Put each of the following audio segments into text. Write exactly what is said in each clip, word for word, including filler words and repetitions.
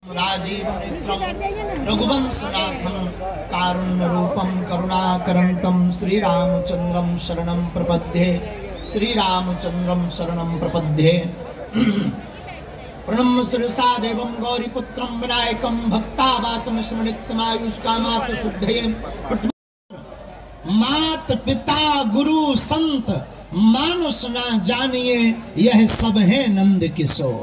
राजीव नेत्रम रघुवंशनाथम कारुण्य रूपम करुणाकरंतम श्रीरामचंद्रम शरणं प्रपद्ये श्रीरामचंद्रम शरणं प्रपद्ये। प्रणम्य शिरसा देवं गौरीपुत्रं विनायकं भक्तावासं स्मृतिमायुष्कामार्थ सिद्धये। मात पिता गुरु संत मानुष ना जानिए यह सब है नंद किशोर।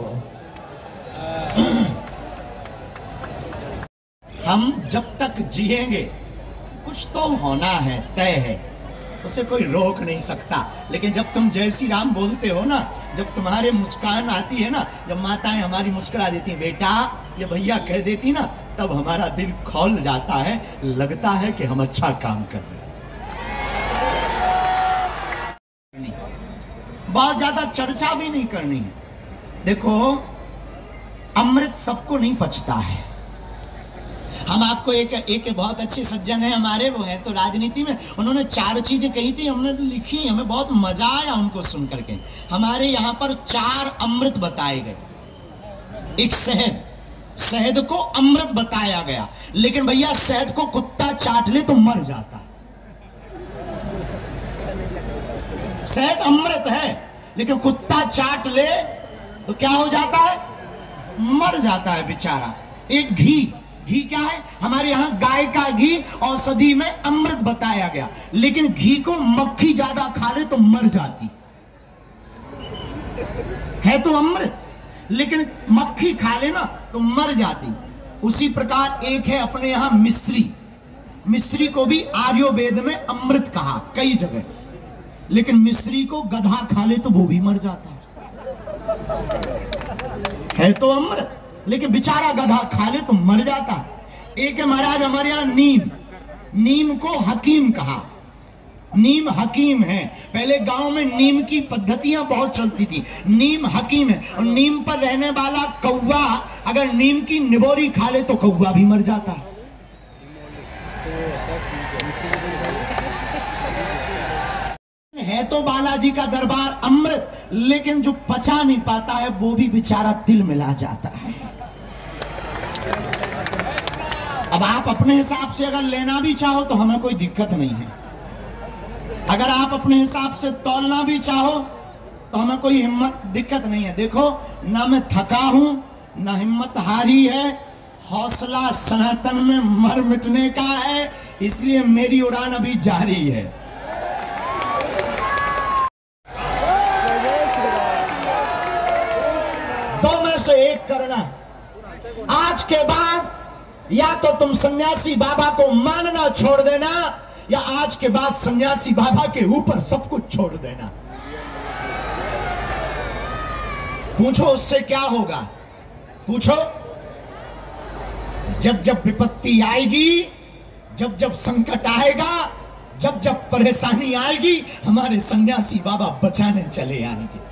हम जब तक जिएंगे कुछ तो होना है, तय है, उसे कोई रोक नहीं सकता। लेकिन जब तुम जय श्री राम बोलते हो ना, जब तुम्हारे मुस्कान आती है ना, जब माताएं हमारी मुस्कुरा देती हैं, बेटा ये भैया कह देती ना, तब हमारा दिल खौल जाता है, लगता है कि हम अच्छा काम कर रहे हैं। बहुत ज्यादा चर्चा भी नहीं करनी है। देखो अमृत सबको नहीं पचता है। हम आपको एक एक बहुत अच्छे सज्जन है हमारे, वो है तो राजनीति में, उन्होंने चार चीजें कही थी, हमने लिखी, हमें बहुत मजा आया उनको सुन करके। हमारे यहाँ पर चार अमृत बताए गए। एक शहद, शहद को अमृत बताया गया, लेकिन भैया शहद को कुत्ता चाट ले तो मर जाता है। शहद अमृत है, लेकिन कुत्ता चाट ले तो क्या हो जाता है? मर जाता है बेचारा। एक घी, घी क्या है? हमारे यहां गाय का घी औषधि में अमृत बताया गया, लेकिन घी को मक्खी ज्यादा खा ले तो मर जाती है। तो अमृत, लेकिन मक्खी खा ले ना तो मर जाती। उसी प्रकार एक है अपने यहां मिश्री। मिश्री को भी आयुर्वेद में अमृत कहा कई जगह, लेकिन मिश्री को गधा खा ले तो वो भी मर जाता है। है तो अमृत, लेकिन बेचारा गधा खा ले तो मर जाता है। एक है महाराज हमारे यहां नीम। नीम को हकीम कहा। नीम हकीम है। पहले गांव में नीम की पद्धतियां बहुत चलती थी। नीम हकीम है। और नीम पर रहने वाला कौवा अगर नीम की निबोरी खा ले तो कौवा भी मर जाता है। है तो बालाजी का दरबार अमृत, लेकिन जो पचा नहीं पाता है वो भी बेचारा तिल मिला जाता है। अब आप अपने हिसाब से अगर लेना भी चाहो तो हमें कोई दिक्कत नहीं है। अगर आप अपने हिसाब से तौलना भी चाहो तो हमें कोई हिम्मत दिक्कत नहीं है। देखो ना मैं थका हूं ना हिम्मत हारी है, हौसला सनातन में मर मिटने का है, इसलिए मेरी उड़ान अभी जारी है। दो में से एक करना। आज के बाद या तो तुम सन्यासी बाबा को मानना छोड़ देना, या आज के बाद सन्यासी बाबा के ऊपर सब कुछ छोड़ देना। पूछो उससे क्या होगा? पूछो। जब जब विपत्ति आएगी, जब जब संकट आएगा, जब जब परेशानी आएगी, हमारे सन्यासी बाबा बचाने चले आएंगे।